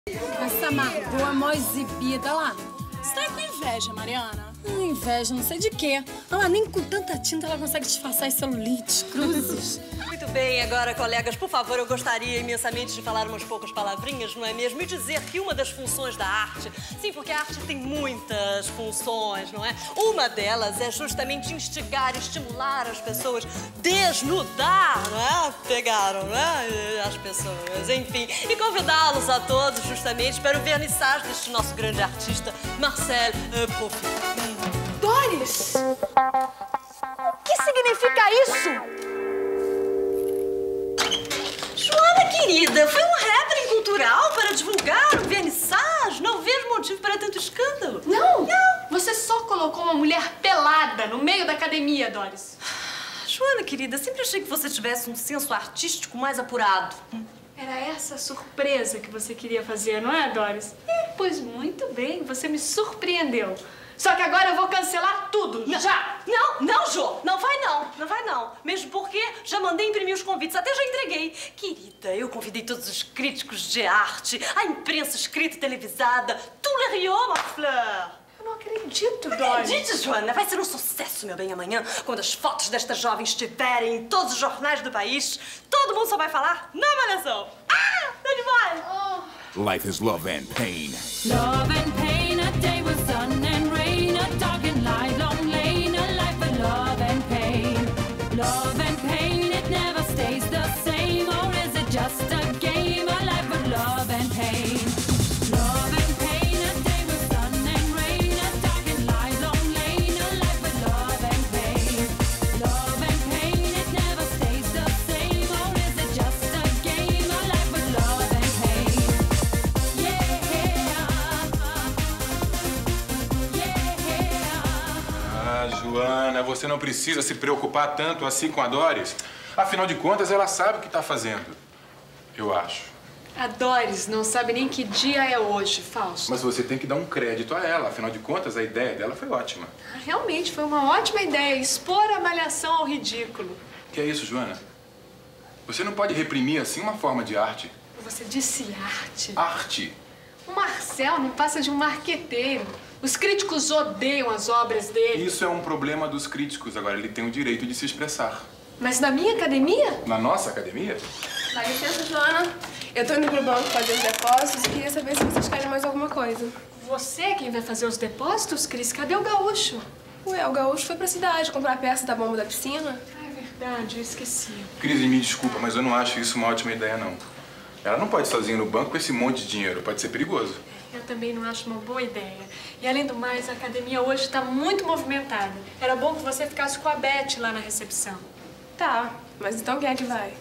Essa Margot é mó exibida lá. Você tá com inveja, Mariana? Inveja, não sei de quê. Ela nem com tanta tinta ela consegue disfarçar as celulites, cruzes. Muito bem, agora, colegas, por favor, eu gostaria imensamente de falar umas poucas palavrinhas, não é mesmo? E dizer que uma das funções da arte, sim, porque a arte tem muitas funções, não é? Uma delas é justamente instigar, estimular as pessoas, desnudar, não é? Pegaram, né? As pessoas, enfim. E convidá-los a todos, justamente, para o vernissage deste nosso grande artista, Marcel Proust. Doris! O que significa isso? Joana, querida, foi um happening cultural para divulgar o vernissage. Não vejo motivo para tanto escândalo. Não! Você só colocou uma mulher pelada no meio da academia, Doris. Joana, querida, sempre achei que você tivesse um senso artístico mais apurado. Era essa a surpresa que você queria fazer, não é, Doris? Pois muito bem, você me surpreendeu. Só que agora eu vou cancelar tudo, já! Não, Jô, não vai não. Mesmo porque já mandei imprimir os convites, até já entreguei. Querida, eu convidei todos os críticos de arte, a imprensa escrita e televisada, tout le Rio, ma fleur. Eu não acredito, Doris. Acredite, Joana, vai ser um sucesso, meu bem, amanhã, quando as fotos desta jovem estiverem em todos os jornais do país. Todo mundo só vai falar na Malhação. Ah, tá demais! Life is love and pain. Love and pain, a day with sun and rain, a dark and light, long lane, a life of love and pain. Love and pain, it never stays the same, or is it just a game? A life of love and pain. Love and pain, a day with sun and rain, a dark and light, long lane, a life of love and pain. Love and pain, it never stays the same, or is it just a game? A life of love and pain. Ah, Joana, você não precisa se preocupar tanto assim com a Doris. Afinal de contas, ela sabe o que está fazendo. Eu acho. A Doris não sabe nem que dia é hoje, Fausto. Mas você tem que dar um crédito a ela. Afinal de contas, a ideia dela foi ótima. Realmente, foi uma ótima ideia expor a Malhação ao ridículo. Que é isso, Joana? Você não pode reprimir assim uma forma de arte. Você disse arte. Arte? O Marcel não passa de um marqueteiro. Os críticos odeiam as obras dele. Isso é um problema dos críticos. Agora, ele tem o direito de se expressar. Mas na minha academia? Na nossa academia? Dá licença, Joana. Eu tô indo pro banco fazer os depósitos e queria saber se vocês querem mais alguma coisa. Você é quem vai fazer os depósitos, Cris? Cadê o gaúcho? Ué, o gaúcho foi pra cidade comprar a peça da bomba da piscina. Ah, é verdade, eu esqueci. Cris, me desculpa, mas eu não acho isso uma ótima ideia, não. Ela não pode ir sozinha no banco com esse monte de dinheiro. Pode ser perigoso. Eu também não acho uma boa ideia. E, além do mais, a academia hoje está muito movimentada. Era bom que você ficasse com a Beth lá na recepção. Tá, mas então quem é que vai?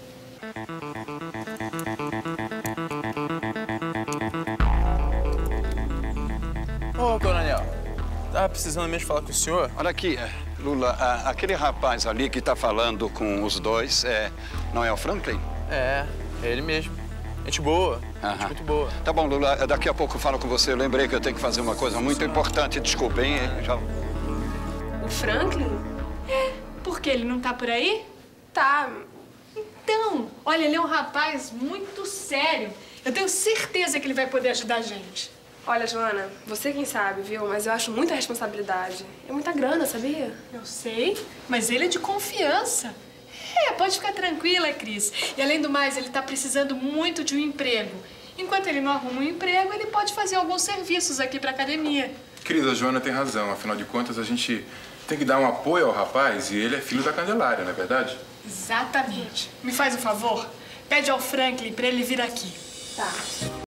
Ô, coronel, tava precisando mesmo falar com o senhor? Olha aqui, Lula, aquele rapaz ali que tá falando com os dois, não é o Franklin? É ele mesmo. Gente boa, gente muito boa. Tá bom, Lula, daqui a pouco eu falo com você. Eu lembrei que eu tenho que fazer uma coisa muito importante. Desculpa, hein? Já... O Franklin? Por quê? Ele não tá por aí? Tá. Então, olha, ele é um rapaz muito sério. Eu tenho certeza que ele vai poder ajudar a gente. Olha, Joana, você quem sabe, viu? Mas eu acho muita responsabilidade. É muita grana, sabia? Eu sei, mas ele é de confiança. Pode ficar tranquila, Cris. E, além do mais, ele tá precisando muito de um emprego. Enquanto ele não arruma um emprego, ele pode fazer alguns serviços aqui pra academia. Querida, a Joana tem razão. Afinal de contas, a gente tem que dar um apoio ao rapaz e ele é filho da Candelária, não é verdade? Exatamente. Me faz um favor? Pede ao Franklin pra ele vir aqui. Tá.